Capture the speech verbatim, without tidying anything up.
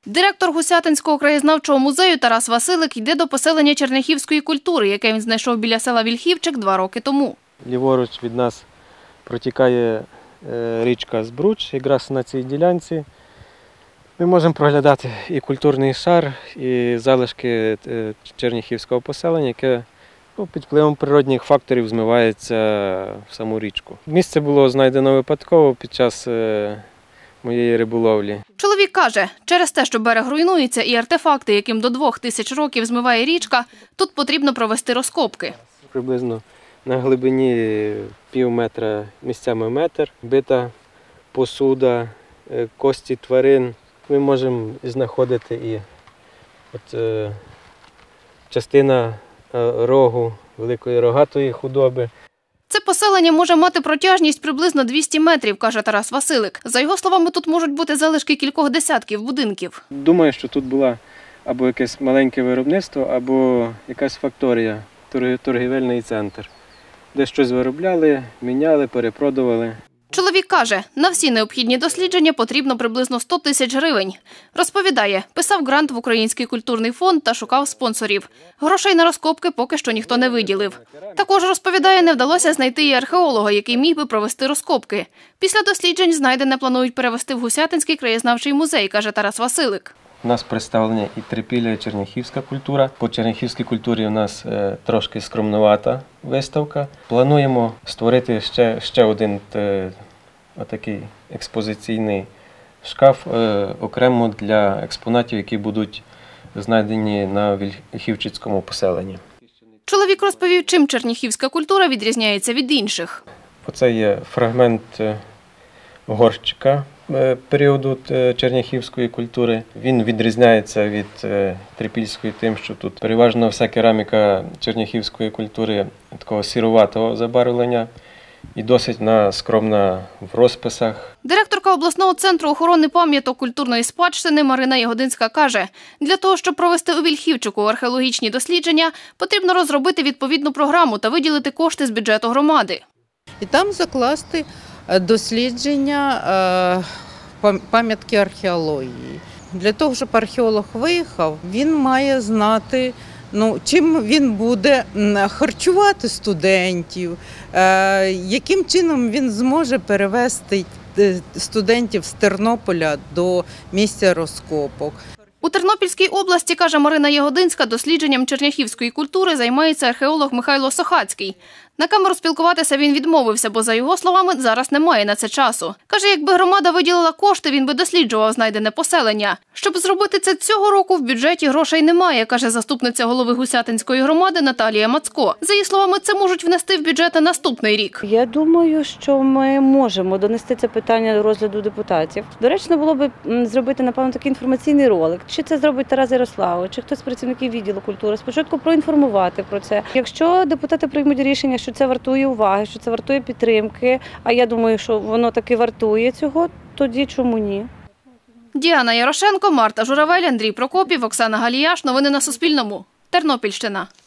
Директор Гусятинського краєзнавчого музею Тарас Василик йде до поселення черняхівської культури, яке він знайшов біля села Вільхівчик два роки тому. Ліворуч від нас протікає річка Збруч, якраз на цій ділянці. Ми можемо проглядати і культурний шар, і залишки черняхівського поселення, яке ну, під впливом природних факторів змивається в саму річку. Місце було знайдено випадково під час моєї риболовлі. Чоловік каже, через те, що берег руйнується і артефакти, яким до двох тисяч років змиває річка, тут потрібно провести розкопки. Приблизно на глибині пів метра, місцями метр, бита посуда, кості тварин. Ми можемо знаходити і от, е, частина рогу великої рогатої худоби. Це поселення може мати протяжність приблизно двісті метрів, каже Тарас Василик. За його словами, тут можуть бути залишки кількох десятків будинків. Думаю, що тут була або якесь маленьке виробництво, або якась факторія, торгівельний центр, де щось виробляли, міняли, перепродували. Чоловік каже, на всі необхідні дослідження потрібно приблизно сто тисяч гривень. Розповідає, писав грант в Український культурний фонд та шукав спонсорів. Грошей на розкопки поки що ніхто не виділив. Також, розповідає, не вдалося знайти і археолога, який міг би провести розкопки. Після досліджень знайдене планують перевести в Гусятинський краєзнавчий музей, каже Тарас Василик. У нас представлення і трипілля, і черняхівська культура. По черняхівській культурі у нас е, трошки скромнувата виставка. Плануємо створити ще, ще один е, отакий експозиційний шкаф е, окремо для експонатів, які будуть знайдені на Вільхівчицькому поселенні. Чоловік розповів, чим черняхівська культура відрізняється від інших. Оце є фрагмент е, горщика періоду черняхівської культури. Він відрізняється від трипільської тим, що тут переважно вся кераміка черняхівської культури такого сіруватого забарвлення і досить вона скромна в розписах. Директорка обласного центру охорони пам'яток культурної спадщини Марина Ягодинська каже, для того, щоб провести у Вільхівчику археологічні дослідження, потрібно розробити відповідну програму та виділити кошти з бюджету громади. І там закласти дослідження пам'ятки археології. Для того, щоб археолог виїхав, він має знати, ну, чим він буде харчувати студентів, яким чином він зможе перевезти студентів з Тернополя до місця розкопок. У Тернопільській області, каже Марина Ягодинська, дослідженням черняхівської культури займається археолог Михайло Сохацький. На камеру спілкуватися він відмовився, бо, за його словами, зараз немає на це часу. Каже, якби громада виділила кошти, він би досліджував знайдене поселення. Щоб зробити це цього року, в бюджеті грошей немає, каже заступниця голови Гусятинської громади Наталія Мацко. За її словами, це можуть внести в бюджет на наступний рік. Я думаю, що ми можемо донести це питання до розгляду депутатів. Доречно було б зробити, напевно, такий інформаційний ролик. Чи це зробить Тарас Ярославович, чи хтось з працівників відділу культури. Спочатку проінформувати про це. Якщо депутати приймуть рішення, що це вартує уваги, що це вартує підтримки, а я думаю, що воно таки вартує цього, тоді чому ні? Діана Ярошенко, Марта Журавель, Андрій Прокопів, Оксана Галіяш. Новини на Суспільному. Тернопільщина.